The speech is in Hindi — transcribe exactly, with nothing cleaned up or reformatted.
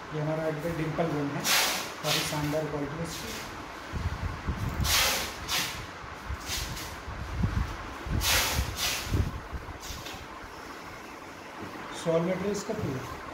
ये हमारा एडिटर डिम्पल गन है, काफ़ी शानदार क्वालिटी है इसकी। सॉल मटेरियल इसका प्योर।